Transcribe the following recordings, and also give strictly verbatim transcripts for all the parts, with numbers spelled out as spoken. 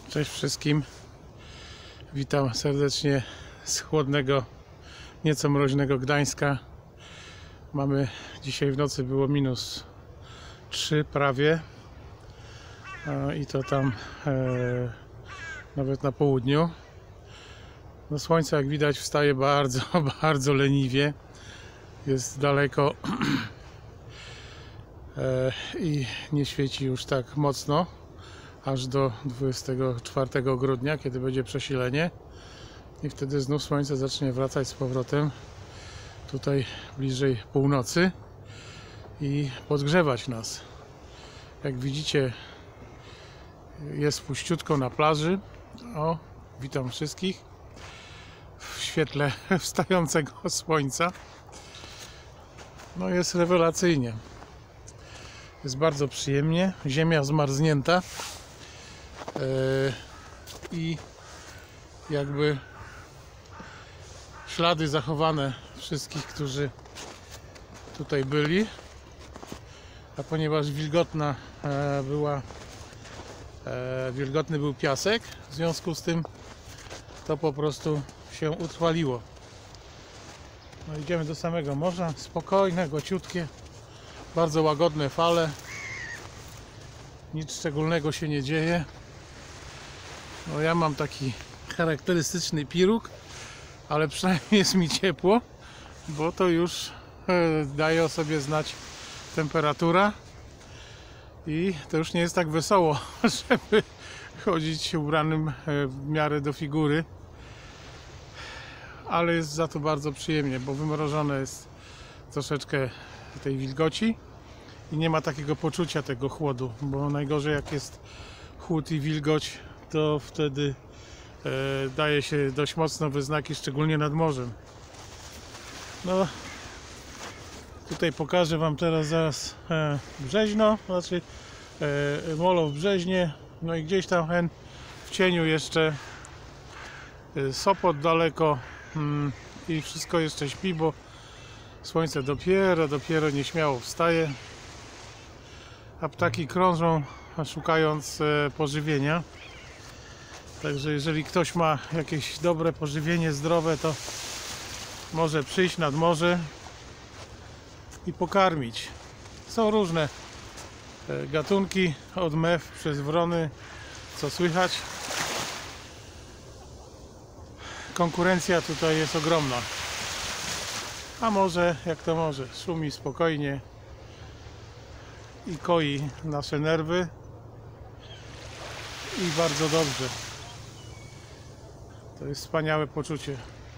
Cześć wszystkim. Witam serdecznie z chłodnego, nieco mroźnego Gdańska. Mamy dzisiaj w nocy było minus trzy prawie. I to tam e, nawet na południu. No słońce, jak widać, wstaje bardzo, bardzo leniwie. Jest daleko e, i nie świeci już tak mocno aż do dwudziestego czwartego grudnia, kiedy będzie przesilenie i wtedy znów słońce zacznie wracać z powrotem tutaj bliżej północy i podgrzewać nas. Jak widzicie, jest puściutko na plaży. O, witam wszystkich w świetle wstającego słońca. No, jest rewelacyjnie, jest bardzo przyjemnie, ziemia zmarznięta yy, i jakby ślady zachowane wszystkich, którzy tutaj byli, a ponieważ wilgotna e, była e, wilgotny był piasek, w związku z tym to po prostu się utrwaliło. No, idziemy do samego morza, spokojne, gociutkie, bardzo łagodne fale, nic szczególnego się nie dzieje. No, ja mam taki charakterystyczny piruk, ale przynajmniej jest mi ciepło, bo to już e, daje o sobie znać temperatura i to już nie jest tak wesoło, żeby chodzić ubranym e, w miarę do figury, ale jest za to bardzo przyjemnie, bo wymrożone jest troszeczkę tej wilgoci i nie ma takiego poczucia tego chłodu, bo najgorzej jak jest chłód i wilgoć, to wtedy e, daje się dość mocno we znaki, szczególnie nad morzem. No, tutaj pokażę wam teraz zaraz e, Brzeźno, znaczy e, molo w Brzeźnie, no i gdzieś tam hen, w cieniu jeszcze e, Sopot daleko mm, i wszystko jeszcze śpi, bo słońce dopiero, dopiero nieśmiało wstaje, a ptaki krążą, szukając e, pożywienia. Także jeżeli ktoś ma jakieś dobre pożywienie, zdrowe, to może przyjść nad morze i pokarmić. Są różne e, gatunki, od mew przez wrony, co słychać. Konkurencja tutaj jest ogromna. A morze, jak to może, szumi spokojnie i koi nasze nerwy i bardzo dobrze. To jest wspaniałe poczucie,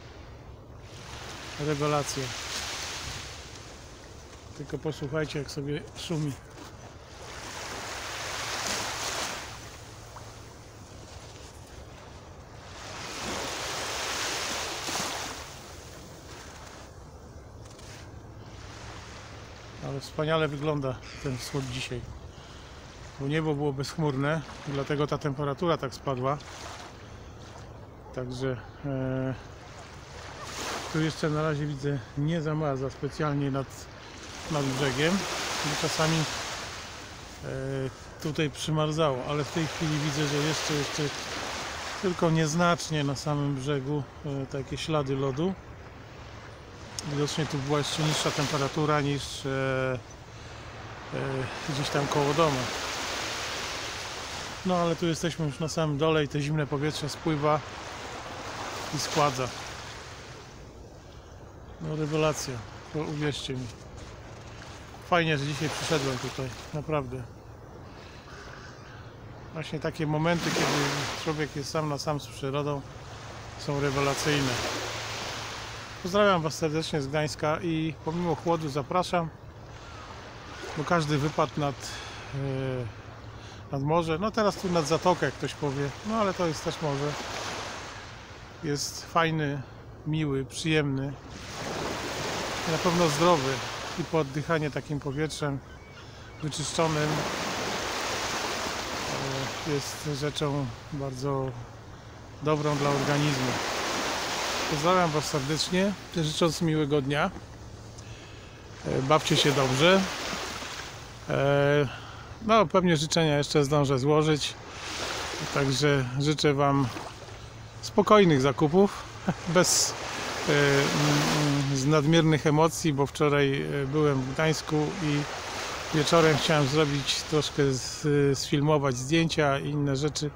rewelacja. Tylko posłuchajcie, jak sobie szumi. Ale wspaniale wygląda ten wschód dzisiaj. Bo niebo było bezchmurne, dlatego ta temperatura tak spadła. Także e, tu jeszcze na razie widzę, nie zamarza specjalnie nad, nad brzegiem. Bo czasami e, tutaj przymarzało, ale w tej chwili widzę, że jeszcze, jeszcze tylko nieznacznie na samym brzegu e, takie ślady lodu. Widocznie tu była jeszcze niższa temperatura niż e, e, gdzieś tam koło domu. No ale tu jesteśmy już na samym dole i to zimne powietrze spływa i schładza. No rewelacja, to uwierzcie mi. Fajnie, że dzisiaj przyszedłem tutaj, naprawdę. Właśnie takie momenty, kiedy człowiek jest sam na sam z przyrodą, są rewelacyjne. Pozdrawiam was serdecznie z Gdańska i pomimo chłodu zapraszam, bo każdy wypad nad, yy, nad morze, no teraz tu nad zatokę, jak ktoś powie, no ale to jest też morze. Jest fajny, miły, przyjemny, na pewno zdrowy i po oddychanie takim powietrzem wyczyszczonym jest rzeczą bardzo dobrą dla organizmu. Pozdrawiam was serdecznie, życząc miłego dnia. Bawcie się dobrze. No pewnie życzenia jeszcze zdążę złożyć. Także życzę Wam spokojnych zakupów, bez e, z nadmiernych emocji, bo wczoraj byłem w Gdańsku i wieczorem chciałem zrobić troszkę, z, sfilmować zdjęcia i inne rzeczy.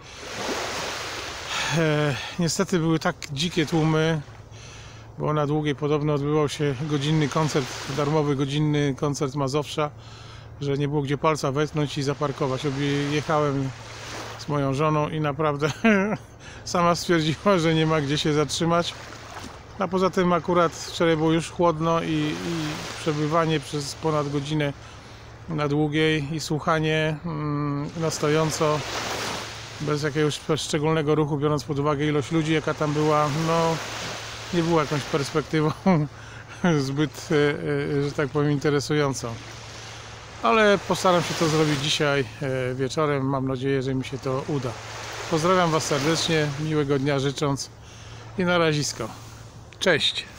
E, niestety były tak dzikie tłumy, bo na Długiej podobno odbywał się godzinny koncert, darmowy godzinny koncert Mazowsza, że nie było gdzie palca wetknąć i zaparkować. Jechałem z moją żoną i naprawdę sama stwierdziła, że nie ma gdzie się zatrzymać. A poza tym akurat wczoraj było już chłodno i, i przebywanie przez ponad godzinę na Długiej i słuchanie mm, na stojąco, bez jakiegoś szczególnego ruchu, biorąc pod uwagę ilość ludzi, jaka tam była, no nie była jakąś perspektywą zbyt, że tak powiem, interesującą. Ale postaram się to zrobić dzisiaj wieczorem. Mam nadzieję, że mi się to uda. Pozdrawiam Was serdecznie, miłego dnia życząc i na razisko. Cześć!